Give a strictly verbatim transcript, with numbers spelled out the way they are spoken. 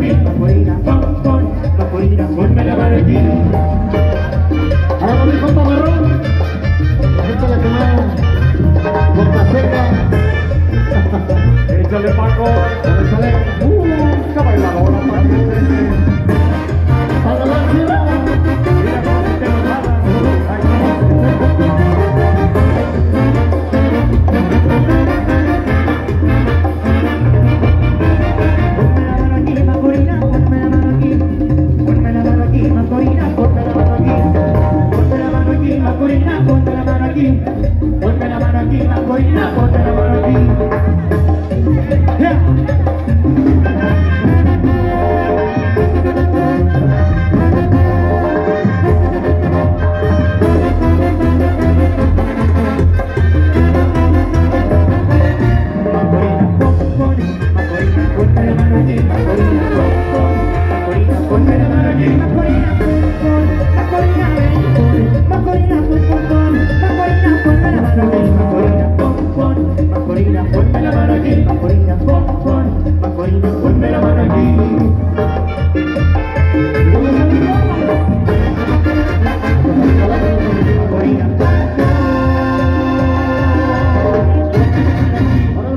aquí, Macorina, pon, pon, Macorina, ponme la mano aquí. Ahora con mi compa Marrón, la gente la quemada, Boca Seca. Échale Paco, Échale. uh, esa bailadora para que se... Para la ciudad. Mira cómo te lo nada. Macorina, ponme la mano aquí, ponme la mano aquí, Macorina, ponme la mano aquí, ponme la mano aquí, Macorina, ponme la mano aquí, ponme la mano aquí, Macorina, ponme la mano aquí. Yeah. Macorina, ponme la mano aquí,